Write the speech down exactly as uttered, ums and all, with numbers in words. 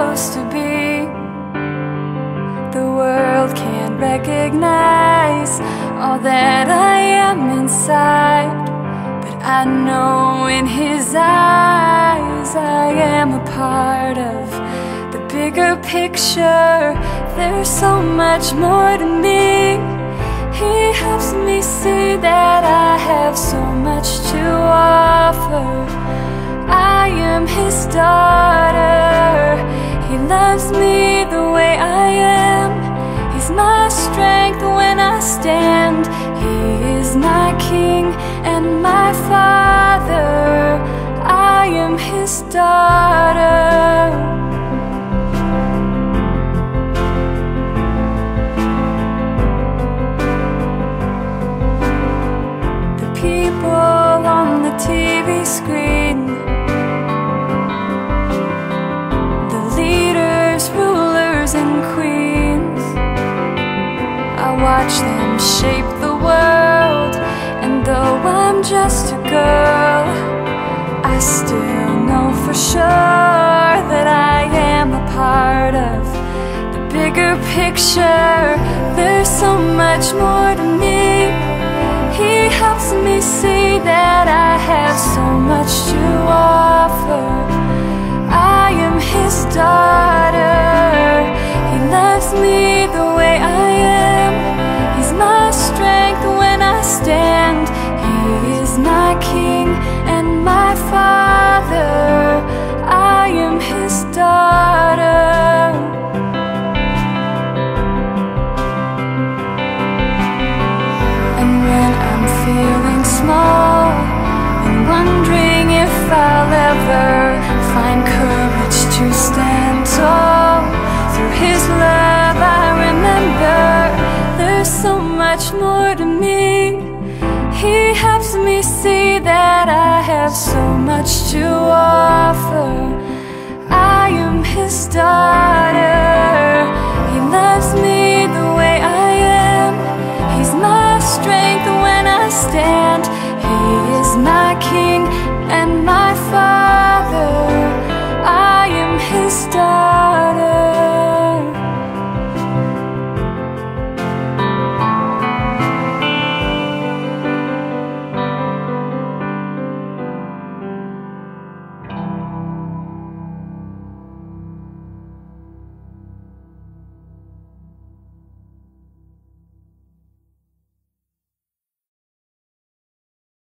supposed to be. The world can't recognize all that I am inside, but I know in His eyes I am a part of the bigger picture. There's so much more to me. He helps me see that I have so much to offer. I am His daughter. He loves me the way I am. He's my strength when I stand. He is my King and my Father. I am His daughter. The people on the T V screen, the leaders, rulers and queens, I watch them shape the world, and though I'm just a girl, I still know for sure that I am a part of the bigger picture. There's so much more to me. He helps me see that I have so much to offer. I am His daughter. He loves me the way I am. He's my strength when I stand. He is my King and my Father. I am His daughter. And when I'm feeling small and wondering if I'll ever find courage to stand tall, through His love I remember there's so much more to me. He helps me see that I have so much to offer. I am His daughter. He loves me the way I am. He's my strength when I stand. He is my King and my Father.